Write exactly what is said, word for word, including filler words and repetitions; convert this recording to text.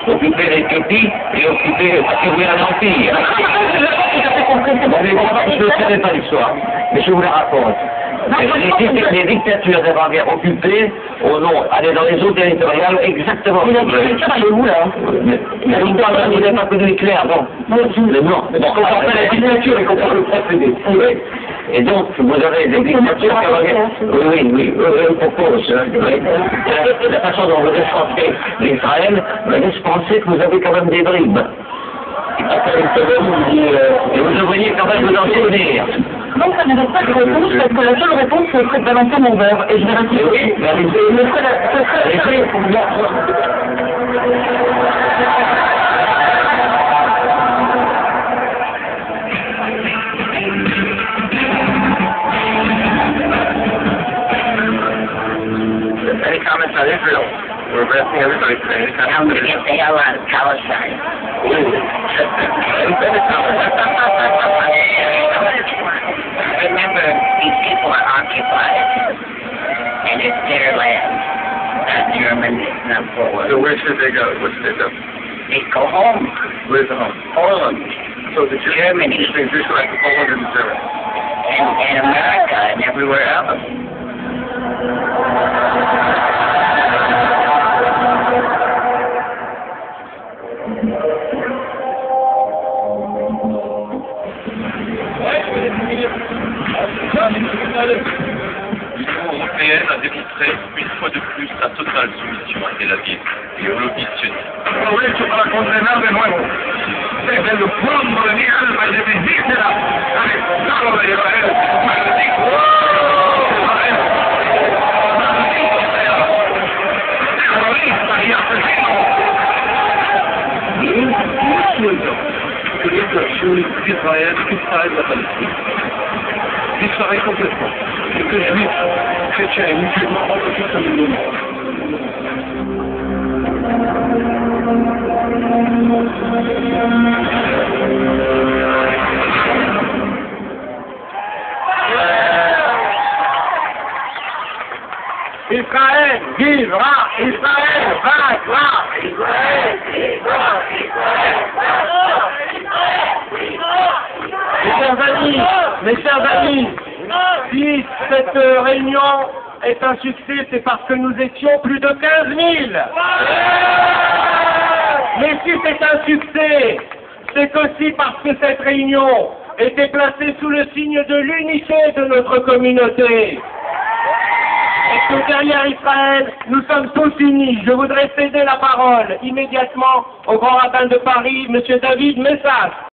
occuper l'Éthiopie et occuper, ouvrir un empire. Je ne savais pas l'histoire, mais je vous la raconte. Les, les dictatures avaient occupé, au nom, aller dans les eaux territoriales, exactement. Mais la dictature, elle est où, là? Mais vous n'avez pas connu Hitler, bon. Mais non. Mais on comprend pas la dictature, mais on comprend le procédé. Et donc, vous avez des dictatures qui avaient... Oui, oui, oui, je propose. La façon dont vous défendez l'Israël me laisse penser que vous avez quand même des bribes. Et vous devriez quand même vous en souvenir. Non, ça ne reste pas de réponse, parce que la seule réponse, ce serait de balancer mon verre, et je vais rester. Oui, mais allez-y. Ce serait la... Ce serait... Any comments on Israel? We're asking everybody for any comments. Tell them to get the hell out of Palestine. Remember, these people are occupied, and it's their land, not German, not Poland. So where should they go? Where should they go? They go home. Where's the home? Poland. So the Germany. Which means just like Poland and Germany. And, and America and everywhere else. L'Union européenne a démontré une fois de plus sa totale soumission à Tel Aviv et au lobby sioniste. Aprovecho para condenar de nuevo desde el fondo de mi alma y de mis vísceras al Estado de Israel. ¡Maldito! ¡Israel! ¡Maldito sea! ¡Terrorista y asesino! Que l'inflation d'Israël, Israël la Palestine. Disparaît complètement. Et que juifs, chrétiens et musulmans rentrent tous comme une Israël vivra! Israël vaincra! Israël vivra! Israël Mes chers amis, mes chers amis, si cette réunion est un succès, c'est parce que nous étions plus de quinze mille. Mais si c'est un succès, c'est aussi parce que cette réunion était placée sous le signe de l'unité de notre communauté. Et que derrière Israël, nous sommes tous unis. Je voudrais céder la parole immédiatement au grand rabbin de Paris, M. David Messas.